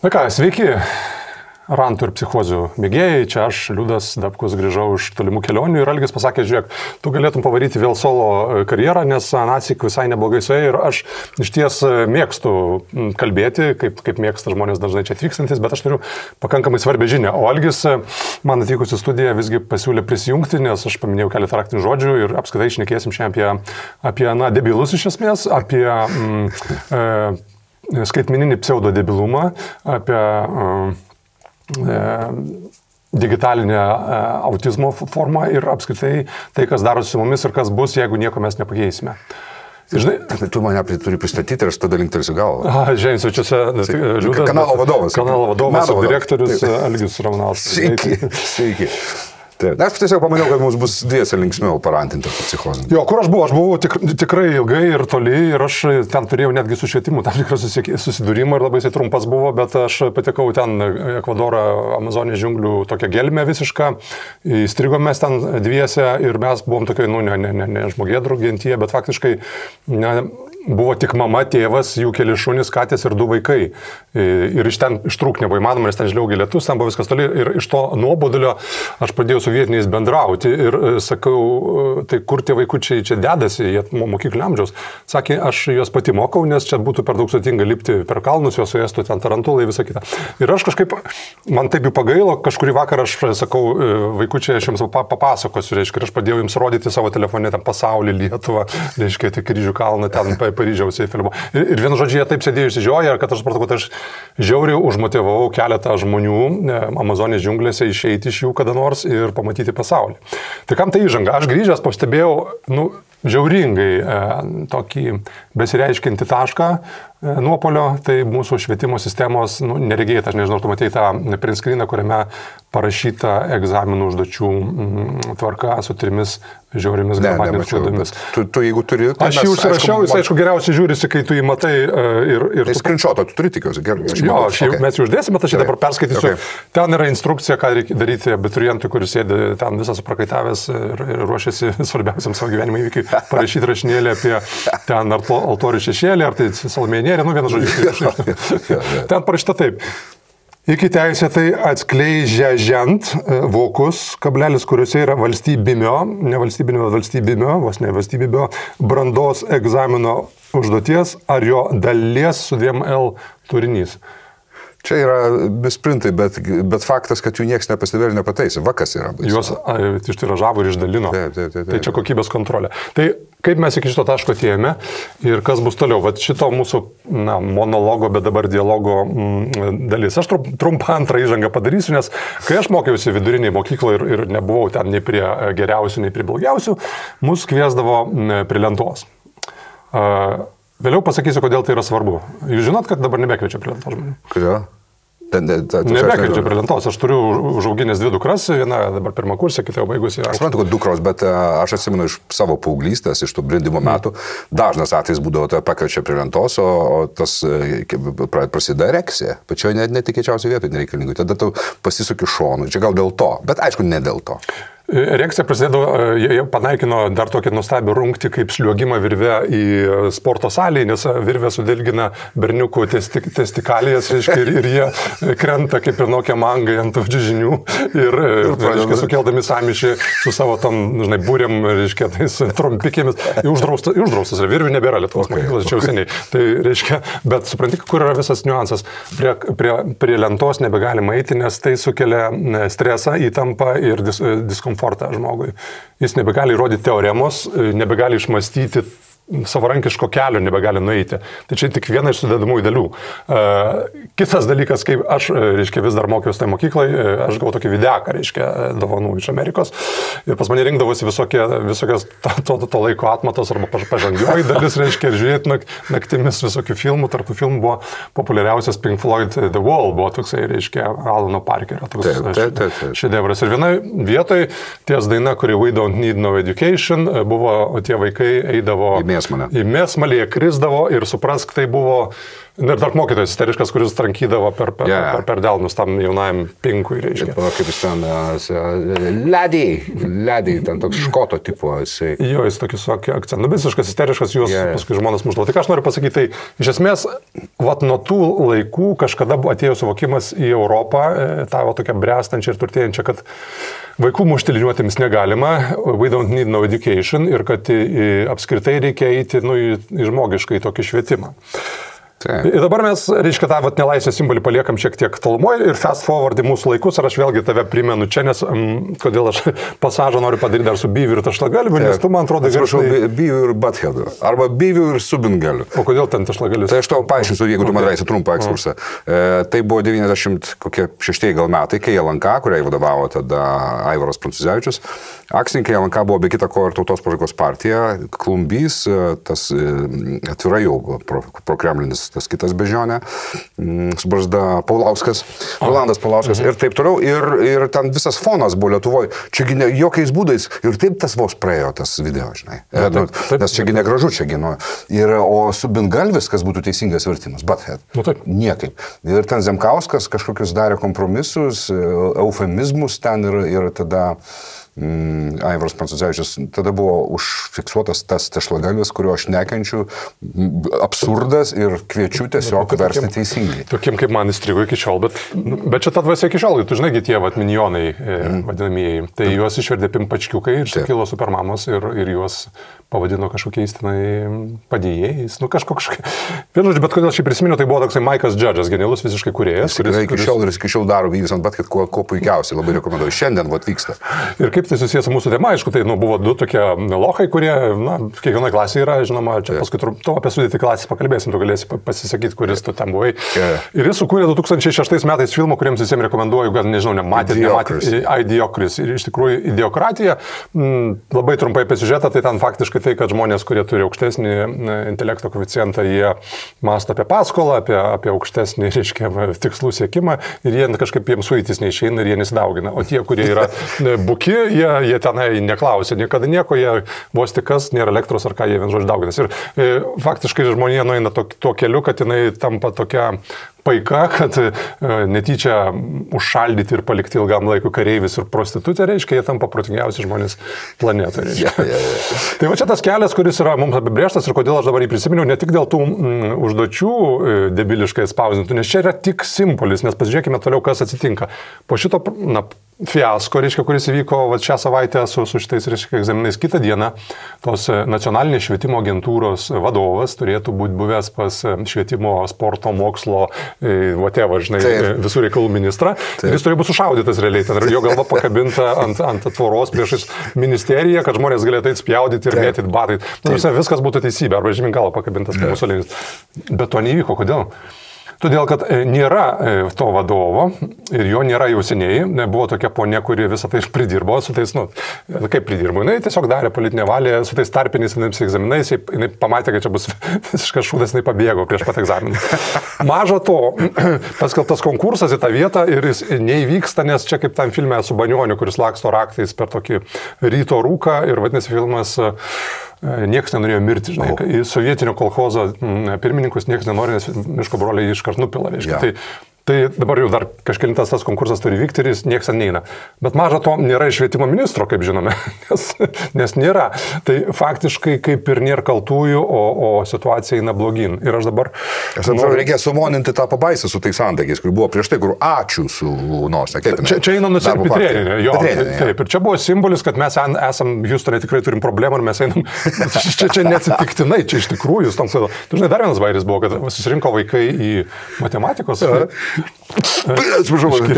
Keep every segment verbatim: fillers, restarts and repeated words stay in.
Na ką, sveiki, rantų ir psichozių mėgėjai, čia aš, Liudas Dabkus, grįžau iš tolimų kelionių ir Algis pasakė, žiūrėk, tu galėtum pavaryti vėl solo karjerą, nes Anasik visai neblogai suėjo ir aš iš ties mėgstu kalbėti, kaip, kaip mėgsta žmonės dažnai čia atvykstantis, bet aš turiu pakankamai svarbią žinią. O Algis man atvykus į studiją visgi pasiūlė prisijungti, nes aš paminėjau keletą raktinių žodžių ir apskritai šnekėsim šiandien apie, apie na, debilus iš esmės, apie mm, e, skaitmeninį pseudodebilumą, apie e, digitalinę autizmo formą ir apskritai tai, kas darosi su mumis ir kas bus, jeigu nieko mes nepakeisime. Žinai, tu mane turi pristatyti ir aš tada linktelsiu galvą. Aha, žiūrėjau, svečiuose Liudas. Kanalo vadovas. Kanalo vadovas, direktorius Algis Ramanauskas. Sveiki, sveiki. Taip. Aš tiesiog pamaniau, kad mums bus dviese linksmiau parantinti psichozę. Jo, kur aš buvau? Aš buvau tik, tikrai ilgai ir toli ir aš ten turėjau netgi su švietimu tam tikrą susidūrimą ir labai jisai trumpas buvo, bet aš patekau ten Ekvadorą, Amazonės džiunglių tokią gelmę visišką, įstrigom mes ten dviese ir mes buvom tokiai, nu, ne, ne, ne, ne žmogėdrų gentyje, bet faktiškai ne, buvo tik mama, tėvas, jų keli šunys, katės ir du vaikai. Ir iš ten ištrūk nebuvo įmanoma, nes ten žliaugia lietus, ten buvo viskas toli. Ir iš to nuobodulio aš pradėjau su vietiniais bendrauti ir sakau, tai kur tie vaikučiai čia dedasi, jie mokyklų amžiaus. Sakė, aš juos pati mokau, nes čia būtų per daug sudėtinga lipti per kalnus, juos suėstų ten tarantulai, visą kitą. Ir aš kažkaip, man taip jų pagailo, kažkurį vakarą aš sakau, vaikučiai, aš jums papasakosiu, reiškia, ir aš pradėjau jums rodyti savo telefone ten pasaulį, Lietuvą, reiškia, tai Kryžių kalną ten Paryžiaus Eifelio. Ir, ir vienu žodžiu, jie taip sėdėjo išsižioję, kad aš supratau, kad aš žiauriai užmotyvavau keletą žmonių Amazonės džiunglėse išeiti iš jų kada nors ir pamatyti pasaulį. Tai kam tai įžanga? Aš grįžęs pastebėjau, nu, žiauringai e, tokį besireiškinti tašką e, nuopolio, tai mūsų švietimo sistemos, nu, neregėta, aš nežinau, tu matei tą print screeną, kuriame parašyta egzaminų užduočių m, tvarka su trimis žiaurimis gramatinėmis klaidomis. Tu, tu jeigu turi... Tai aš jį užsirašiau, jis aišku geriausiai žiūrisi, kai tu jį matai ir... ir tai screenshotą tu turi tikiuosi, gerai. Jo, aš okay. Mes jį uždėsim, bet aš jį dabar perskaitysiu. Okay. Ten yra instrukcija, ką reikia daryti abiturientui, kuris sėdi ten visas suprakaitavęs ir, ir ruošiasi svarbiausiam savo gyvenimo įvykiui, parašyti rašinėlį apie ten ar altorių šešėlį, ar tai Salomėja Nėrė, nu vieną žodžiu. Ten parašyta taip. Iki teisėtai atskleidžiant vokus, kablelis, kuriuose yra valstybinio, ne valstybinio, valstybinio, vos ne valstybinio, brandos egzamino užduoties ar jo dalies su dviem L turinys. Čia yra misprintai, bet, bet faktas, kad jų niekas nepastebėjo ir nepataisė. Va kas yra. Juos ištiražavo ir išdalino. Taip, taip, taip, taip. Tai čia kokybės kontrolė. Tai kaip mes iki šito taško atėjome ir kas bus toliau? Vat šito mūsų na, monologo, bet dabar dialogo mm, dalis. Aš trumpą antrą įžangą padarysiu, nes kai aš mokiausi viduriniai mokykloje ir, ir nebuvau ten nei prie geriausių, nei prie blogiausių, mus kviesdavo prie lentos. Uh, Vėliau pasakysiu, kodėl tai yra svarbu. Jūs žinot, kad dabar nebekviečia prie lentos žmonių? Kodėl? Nebekviečia prie lentos. Aš turiu užauginęs dvi dukras, viena dabar pirmą kursą, kita jau baigusi. Aš suprantu, kad dukros, bet aš atsimenu iš savo paauglystės, iš tų brendimo metų, dažnas atvejs būdavo, tai pakviečia prie lentos, o, o tas prasideda erekcija. Pačioje netikėčiausiai vietoje nereikalingų. Tada tu pasisuki šonu. Čia gal dėl to, bet aišku, ne dėl to. Erekcija prasidėjo, jie panaikino dar tokį nuostabią rungtį kaip šliuogimą virve į sporto salį, nes virvė sudilgina berniukų testik, testikalijas, reiškia, ir, ir jie krenta kaip ir nokia mangai ant čiužinių ir, reiškia, sukeldami sąmyšį su savo tam, žinai, būrėm, reiškia, tais trumpikėmis. Uždraustas, uždraustas, virvių nebėra Lietuvos mokyklos, čia jau seniai. Tai reiškia, bet supranti, kur yra visas niuansas. Prie, prie, prie lentos nebegalima eiti, nes tai sukelia stresą, įtampą ir dis, diskomfortą žmogui. Jis nebegali įrodyti teoremos, nebegali išmastyti savarankiško kelio, nebegali nueiti. Tai čia tik viena iš sudedamųjų dalių. Uh, kitas dalykas, kaip aš, reiškia, vis dar mokiausi tai mokyklai, aš gavau tokį videką, reiškia, dovanų iš Amerikos. Ir pas mane rinkdavosi visokie, visokios to, to, to laiko atmatos arba pažangioji dalis, reiškia, ir žiūrėti nak, naktimis visokių filmų. Tarp tų filmų buvo populiariausias Pink Floyd The Wall, buvo toksai, reiškia, Alano Parkerio toks šedevras. Ir vienoje vietoje ties daina, kuri We Don't Need No Education, buvo, tie vaikai eidavo į Mėsmalę, jie krisdavo ir suprask, tai buvo Ir dar mokytojas isteriškas, kuris trankydavo per, per, yeah. per, per delnus tam jaunajam pinkui, reiškia. Kaip jis ten, ledį, ledį, ten toks škoto tipo. Jisai. Jo, jis tokį su akcentu. Nu, visiškas isteriškas, juos yeah. paskui žmonės muždavo. Tai ką aš noriu pasakyti, tai iš esmės, vat nuo tų laikų kažkada atėjo suvokimas į Europą, tavo tokia brestančia ir turtėjančia, kad vaikų mušti liniuotėmis negalima, we don't need no education, ir kad apskritai reikia eiti nu, į, į žmogiškai tokį švietimą. Taip. Ir dabar mes, reiškia, tą vat, nelaisvės simbolį paliekam šiek tiek tolumoje ir fast forward į mūsų laikus, ir aš vėlgi tave primenu čia, nes um, kodėl aš pasažą noriu padaryti dar su Byviu ir Tešlagalviu, nes tu, man atrodo, Atsiprašau, garšai... Byviu ir Buttheadu, arba Byviu ir Subingaliu. O kodėl ten Tešlagalis? Tai aš tau paaiškinsiu, jeigu tu okay. man leisi trumpą ekskursą. E, tai buvo devyniasdešimt šeštieji gal metai, kai L N K, kuriai vadovavo tada Aivaras Prancūzevičius, akcininkai L N K buvo be kita ko ir Tautos pažangos partija, Klumbys, tas atvirai jau pro, prokremlinis tas kitas bežionė, subarzda Paulauskas, Rolandas Paulauskas mhm. ir taip toliau. Ir, ir ten visas fonas buvo Lietuvoje. Čiagi ne, jokiais būdais. Ir taip tas vos praėjo tas video, žinai. Ja, taip, taip, nes čiagi negražu, čiagi. Nu, ir, o Subingalvis, kas būtų teisingas vertimas, Butthead. Nu, taip. Niekaip. Ir ten Zemkauskas kažkokius darė kompromisus, eufemizmus ten ir, ir tada... Mm, Aivaras Prancūzevičius, tada buvo užfiksuotas tas Tešlagalvis, kurio aš nekenčiu, absurdas ir kviečiu tiesiog versti teisingai. Tokiem kaip man įstrigo iki šiol, bet, bet čia ta dvasia iki šiol, tu žinai, tie vat, minionai mm. vadinamieji, tai mm. juos išverdė pimpačkiukai ir sukilo supermamos ir, ir juos pavadino kažkokiais tenai padėjėjais, nu kažko kažkaip. Vienu žodžiu, bet kodėl šį prisiminiau, tai buvo toksai Maikas Džadžas, genialus visiškai kūrėjas. Kuris, iki šiol ir iki šiol daro Vyvis ant Butthead, kuo, kuo puikiausiai, labai rekomenduoju. Šiandien vat vyksta. Ir kaip tai susijęs su mūsų tema, aišku, tai nu, buvo du tokie lohai, kurie, na, kiekvienoje klasėje yra, žinoma, čia paskui tu apie sudėtį klasės pakalbėsim, tu galėsi pasisakyti, kuris tu ten buvai. Yeah. Ir jis sukūrė du tūkstančiai šeštais metais filmą, kuriems visiems rekomenduoju, gal nežinau, nematėt, nematėt, Idiocris. Ir iš tikrųjų Idiokratija, m, labai trumpai apie siužetą, tai ten faktiškai tai, kad žmonės, kurie turi aukštesnį intelekto koeficientą, jie mąsto apie paskolą, apie, apie aukštesnį, reiškia, tikslų siekimą ir jie kažkaip jiems suitis neišeina ir jie nesidaugina. O tie, kurie yra buki, jie, jie tenai neklausia niekada nieko, jie vos tik kas, nėra elektros ar ką, jie vien žodžiu dauginas. Ir e, faktiškai žmonė nueina to, to keliu, kad jinai tampa tokia paika, kad e, netyčia užšaldyti ir palikti ilgam laikui kareivis ir prostitutė, reiškia, jie tampa protingiausi žmonės planetoje. Yeah, yeah, yeah. Tai va čia tas kelias, kuris yra mums apibrėžtas ir kodėl aš dabar jį prisiminiau, ne tik dėl tų mm, užduočių e, debiliškai spausdintų, nes čia yra tik simbolis, nes pasižiūrėkime toliau, kas atsitinka. Po šito, na, fiasko, reiškia, kuris įvyko va, šią savaitę su, su šitais, reiškia, egzaminais, kitą dieną tos nacionalinės švietimo agentūros vadovas turėtų būti buvęs pas švietimo, sporto, mokslo, whatever, žinai, Taip. visų reikalų ministrą. Taip. Ir jis turėjo būti sušaudytas realiai. Ten jo galva pakabinta ant, ant tvoros priešais ministeriją, kad žmonės galėtų spjaudyti ir mėtyti batai. Nu, viskas būtų teisybė, arba žemyn galva pakabintas Musolinis. Bet to neįvyko. Kodėl? Todėl, kad nėra to vadovo ir jo nėra jau seniai, buvo tokia ponė, kuri visą tai pridirbo, su tais, nu, kaip pridirbo, jinai tiesiog darė politinę valią, su tais tarpiniais egzaminais, jinai pamatė, kad čia bus visiškas šūdas, jinai pabėgo prieš pat egzaminą. Maža to, paskelbtas konkursas į tą vietą ir jis neįvyksta, nes čia kaip tam filme su Banioniu, kuris laksto raktais per tokį ryto rūką ir vadinasi filmas Niekas nenorėjo mirti, žinai, oh. į sovietinio kolchozo pirmininkus niekas nenori, nes miško broliai iškart nupila, reiškia. Yeah. Tai, tai dabar jau dar kažkelintas tas konkursas turi vykti ir jis niekas neina. Bet maža to nėra švietimo ministro, kaip žinome, nes, nes nėra. Tai faktiškai kaip ir nėra kaltųjų, o, o situacija eina blogin. Ir aš dabar... Aš noriu, noriu reikia sumoninti tą pabaisą su tais santykiais, kur buvo prieš tai, kur ačiū su nosė. Čia, čia eina nusipirkti treninį. Jo, Petreninė, taip. Ir čia buvo simbolis, kad mes esam, Hjustone tikrai turim problemą ir mes einam... čia, čia neatsitiktinai, čia iš tikrųjų. Tu žinai, dar vienas bairis buvo, kad susirinko vaikai į matematikos... Atsiprašau, ne,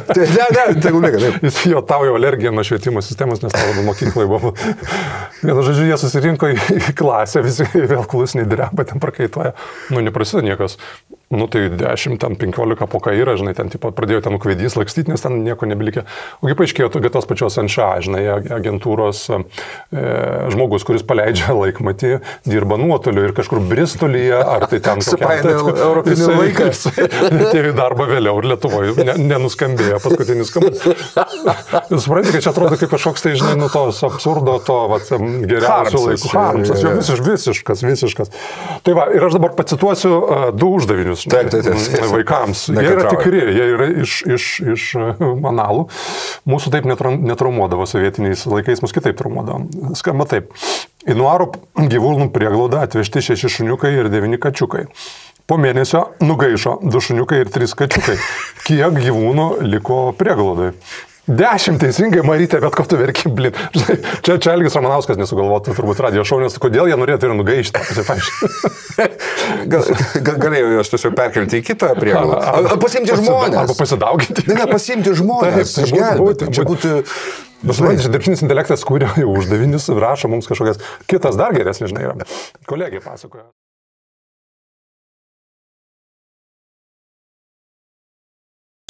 ne, tegul lieka, taip. Jis jo tau jau alergija nuo švietimo sistemos, nes tavo mokyklai buvo. Vienu žodžiu, jie susirinko į klasę, visi vėl klusniai dreba, ten prakaituoja. Nu, neprasideda niekas. Nu tai dešimt, ten penkiolika po kairą, žinai, ten tipo, pradėjo ten kvaidys lakstyti, nes ten nieko nebelikė. O kaip paaiškėjo, tokia tos pačios N Š A, žinai, agentūros e, žmogus, kuris paleidžia laikmatį, dirba nuotoliu ir kažkur Bristolyje, ar tai ten supainė europinį laiką. Atėjo į darbą vėliau ir Lietuvoje ne, nenuskambėjo paskutinis skambutis. Suprantate, kad čia atrodo kaip kažkoks tai, žinai, nu tos absurdo, to vat, geriausių laikų. Harmsas, jo visiš, visiškas, visiškas. Tai va, ir aš dabar pacituosiu uh, du uždavinius. Taip, taip, taip. Vaikams. Jie yra tikri, jie yra iš, iš, iš analų. Mūsų taip netraumuodavo sovietiniais laikais, mus kitaip traumuodavo. Skamba taip. Į Nuaro gyvūnų prieglaudą atvežti šeši šuniukai ir devyni kačiukai. Po mėnesio nugaišo du šuniukai ir trys kačiukai. Kiek gyvūnų liko prieglaudai? Dešimt teisingai, Marytė, bet ko tu verki, blin. Čia, čia Algis Ramanauskas nesugalvotų, turbūt radio šau, nes kodėl jie norėtų ir nugaišti. Gal, gal, galėjau juos tiesiog perkelti į kitą prieglaudą. Pasimti žmonės. Arba pasidauginti. Ne, ne, pasimti žmonės. Taip, išgelbėti. Čia būtų... Suprantate, dirbtinis intelektas kūrė uždavinius, rašo mums kažkokias kitas dar geresnis, žinai, yra. Kolegė pasakoja.